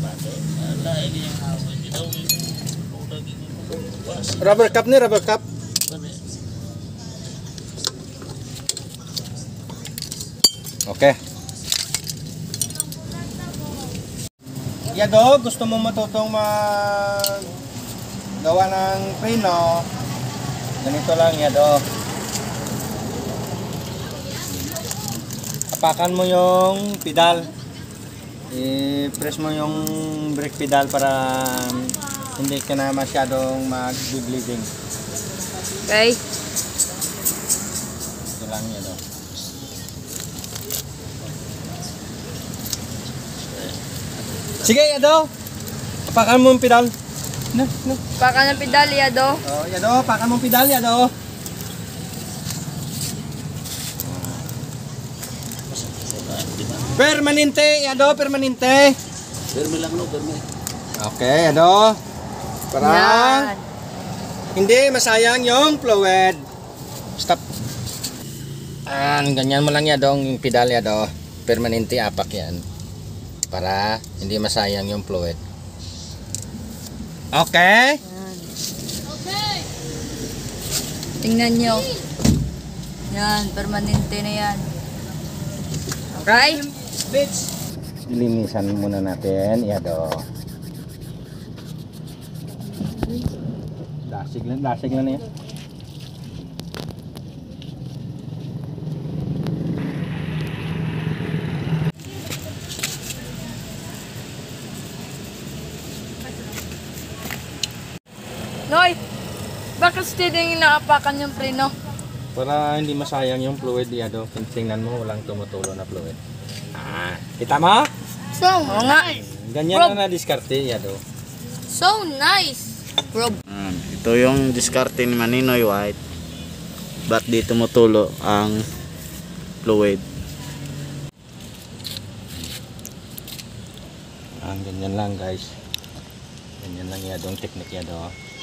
Rubber cup nih, rubber cup. Oke. Ya dog, gusto mo matutong gawa ng preno? Ganito lang ya dog. Apakan mo yung pedal. I-press mo yung brake pedal para hindi ka na masyadong mag-bleeding. Okay. Ito lang ya dog. Sige, Yado. Apakan mo yung pedal. No. Pakan ng pedal, Yado. Oh, Yado, apakan mo yung pedal, Yado. Permanente, Yado, permanente. Perme lang no, perme. Okay, Yado. Para Yan. hindi masayang yung fluid. Stop. Ganyan mo lang, Yado, yung pedal, Yado. Permanente apak yan. Para hindi masayang yung fluid. Okay? Okay. Tingnan nyo. Yan, permanente na yan. Okay? Linisan muna natin. Yado. Lasig lang na yan. Noy, bakit steady yung naapakan yung preno? Para hindi masayang yung fluid, Yado. Tingnan mo, walang tumutulo na fluid. Kita mo? So nice. Ganyan na diskarte, Yado. So nice. Bro. Ito yung diskarte ni Maninoy White. Ba't di tumutulo ang fluid? Ganyan lang, guys. Ganyan lang, Yado, ang technique, Yado.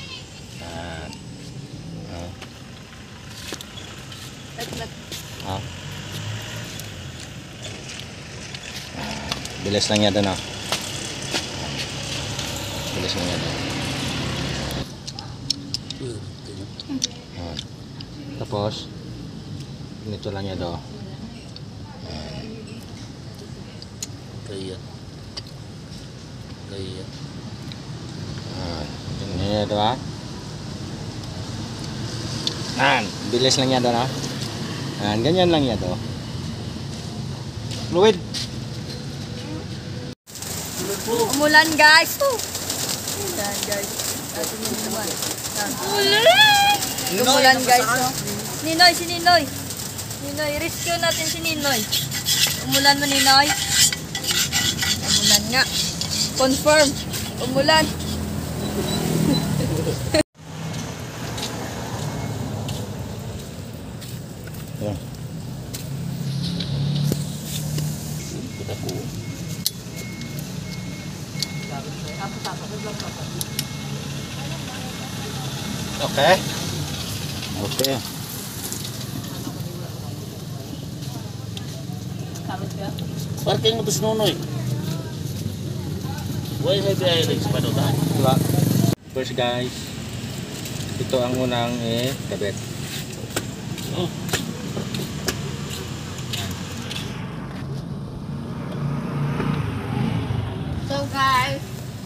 Bilis lang Yado, no? Bilis lang Yado. Tapos ganito lang Yado. Kaya Ganyan Yado, ha? Bilis lang Yado, no? Ganyan lang Yado. Fluid. Umulan guys. Yan guys. Atin yung naman. Umulan guys. Oh. Ninoy, si Ninoy. Ninoy, rescue natin si Ninoy. Umulan mo Ninoy. Umulan nga. Confirm. Umulan. Yeah. Okay. okay. Parking mo to si Nonoy. Why have you Alex pa doon? Diba? First guys, ito ang unang kabit. Oh. So guys.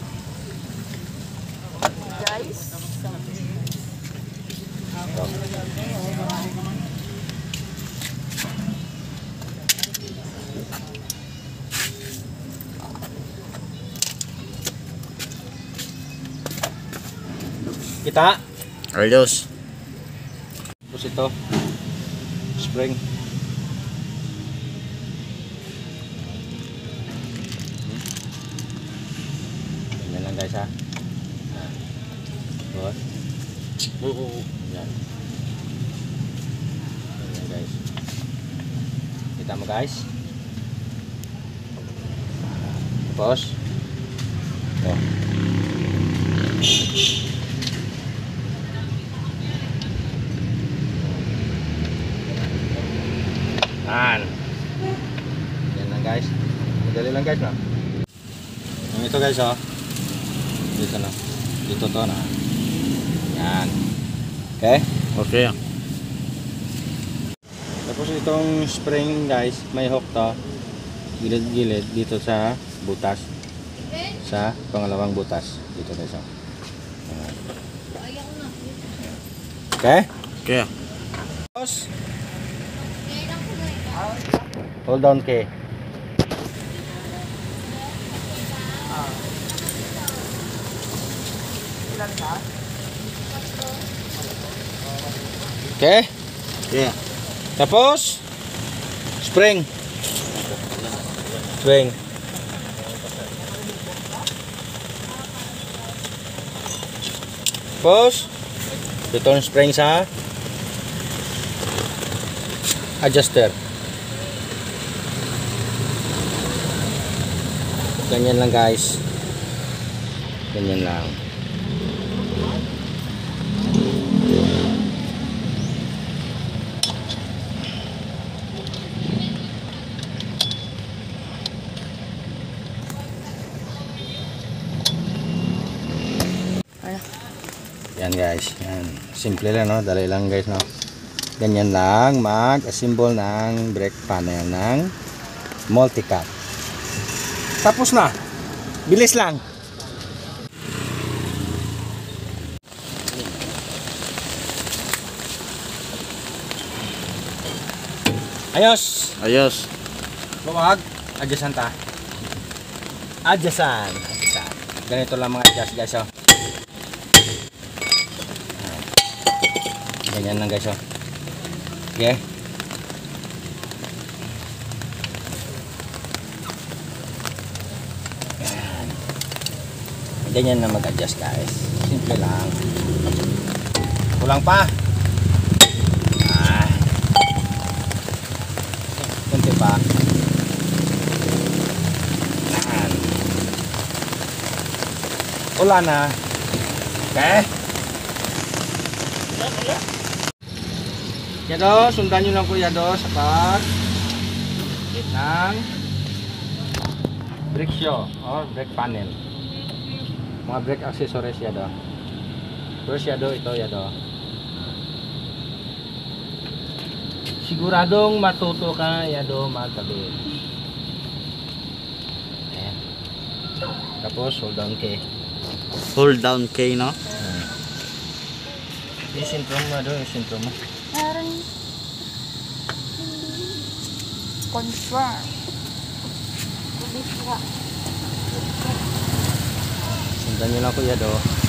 Kita. Ayos. Tapos ito. Spring. Ganyan lang guys ha. Good. Yan. Ganyan guys. Kita mo guys. Tapos. Ito. Yan lang guys. Madali lang guys, no? Ito guys, oh. Dito na. Dito to na. Yan. Okay? Okay. Tapos itong spring guys, may hook to. Gilid-gilid dito sa butas. Sa pangalawang butas. Dito guys, oh. Yan. Okay? Okay. Tapos, hold on kay. Okay? Okay. Tapos, spring. Spring. Tapos, return spring sa adjuster. Ganyan lang guys. Ganyan lang. Yan guys, yan. Simple lang, no? Dali lang guys, no? Ganyan lang mag-assemble ng brake panel ng multi-cut. Tapos na. Bilis lang. Ayos. Ayos. Luwag. Adjustan ta. Adjustan. Ganito lang mga adjust guys, oh. Ganyan lang guys, oh. Okay. Ganyan na mag-adjust guys. Simple lang. Kulang pa. Kunti pa. Yan. Wala na. Okay. Yado, sundan nyo lang po yado sa pag ng brake shoe or brake panel. Mga brake accessories yado. First yado, ito yado. Siguradong matuto ka yado magkabit. Ayan. Tapos hold down key. Hold down key, no? Yung sintro mo yado, yung sintro mo. Parang confirm. Sundan nyo lang kuya do.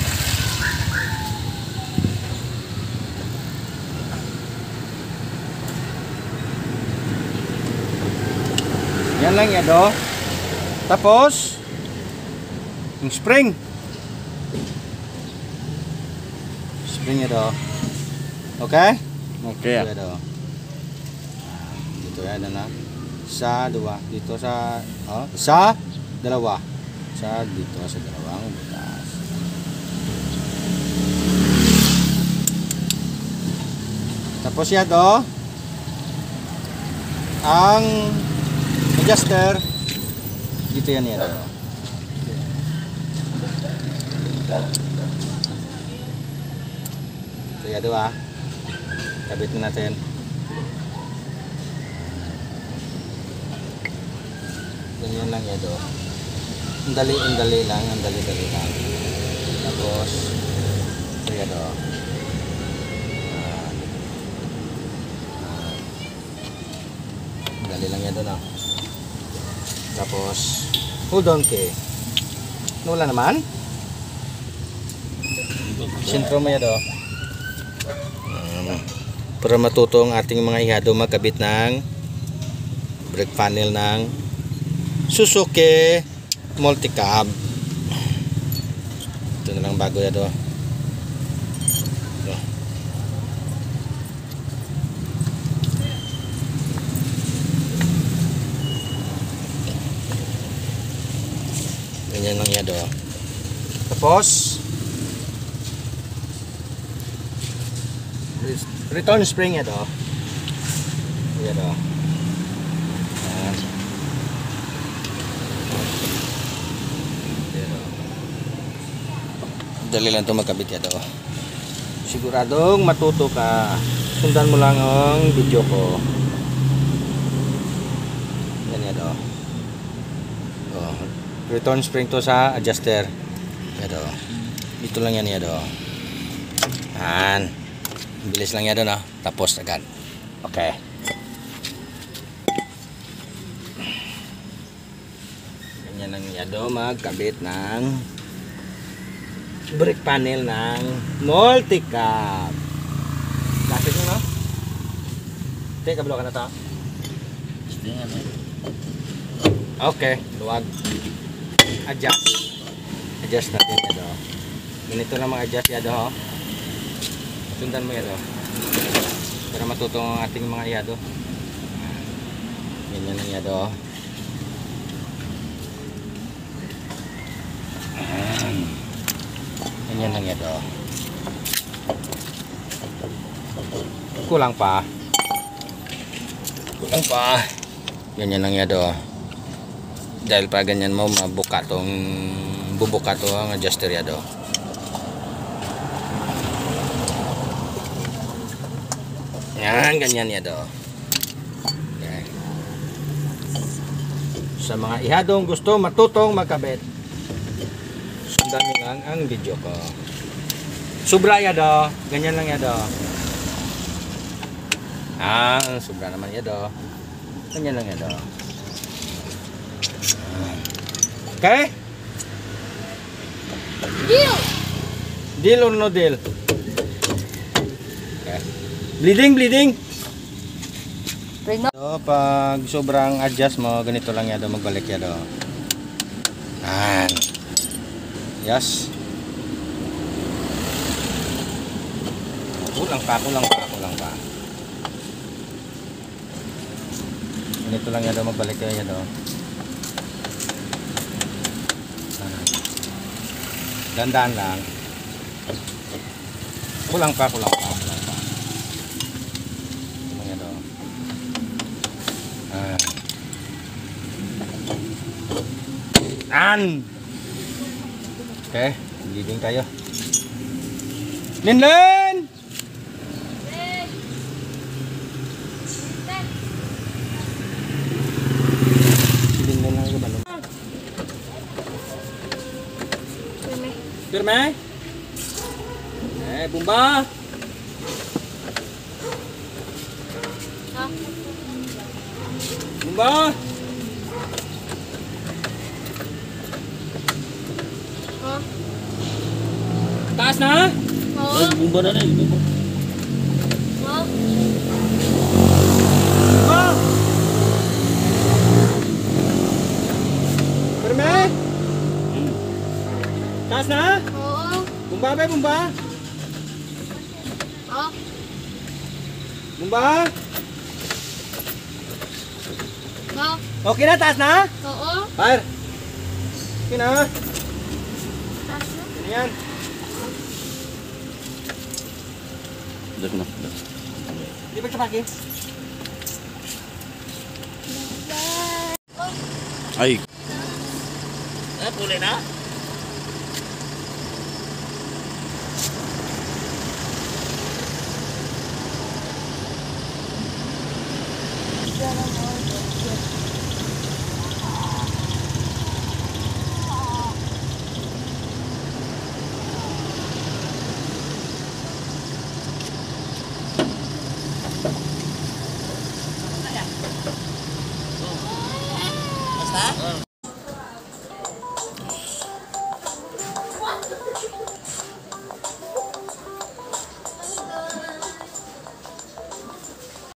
Yan lang ya do. Tapos yung spring. Spring ya do. Okay? Okay. Dito ya do. Dito ya na. Sa dua. Dito sa sa dalawa. Sa dito sa dalawang butas. Tapos ya do. Ang adjuster dito yan ya do. Ito ya do kabit na natin. Ganyan lang ya do. Ang dali lang. Tapos ito ya do. Ang dali lang ya do na. Tapos hold on key. Wala naman. Sintro mo ya do. Para matuto ang ating mga ihado magkabit ng brake panel ng Suzuki Multi-Cab. Ito na lang bago ya do. Ito. Ganyan lang ya do. Tapos return spring ya do. Ya do. Dali lang ito magkabit yan, oh. Siguradong matuto ka. Sundan mo lang ang video ko. Yan yan, oh. Oh. Return spring to sa adjuster. Yan, oh. Dito lang yan yan, oh. Yan. Bilis lang yan, oh. Tapos agad. Okay. Ganyan lang yan, oh. Magkabit ng brake panel ng multi-cab. Kasi nyo, no? Teka, kabalo ka na ito. Okay, luwag. Adjust. Adjust natin yan, oh. Ganito na mga adjust yan, oh. Sundan mo yan, oh. Para matutong ang ating mga iyado. Ganyan lang yan, oh. Ganyan lang yan, oh. Kulang pa. Kulang pa. Ganyan lang yan, oh. Dahil pa ganyan mo, bubuka to ang adjuster yan, oh. Yan, ganyan yan, oh. Okay. Sa mga ihadong gusto matutong magkabit, sundan nyo lang ang video ko. Sobra yan, oh. Ganyan lang yan, oh. Sobra naman yan, oh. Ganyan lang yan, oh. Okay? Deal! Deal or no deal? Okay. Bleeding. So, pag sobrang adjust mo, ganito lang yan, oh. Magbalik yan, oh. Yan. Yes. Kulang pa. Ganito lang yan, magbalik yan, oh. Dandan lang. Kulang pa. Kulang yan, oh. Okay, leading tayo. Linlen! Linlen lang yung balon. Firme? Bumba! Bumba! Taas na? Oo. Bumba na rin. Oo. Firme? Taas na? Oo. Bumba ba? Bumba? Oo. Bumba? Oo. Okay na? Taas na? Oo. Fire! Okay na? Taas na. Yan. Di ba kapagi? Ay. Puli na? Basta?